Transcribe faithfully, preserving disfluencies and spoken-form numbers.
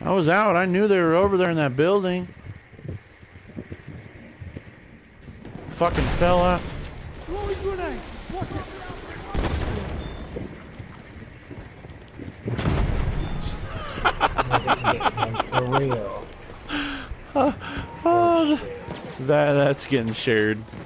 I was out. I knew they were over there in that building. Fucking fell out. Throwing grenade. Watch it. For real. Oh, oh, that that's getting shared.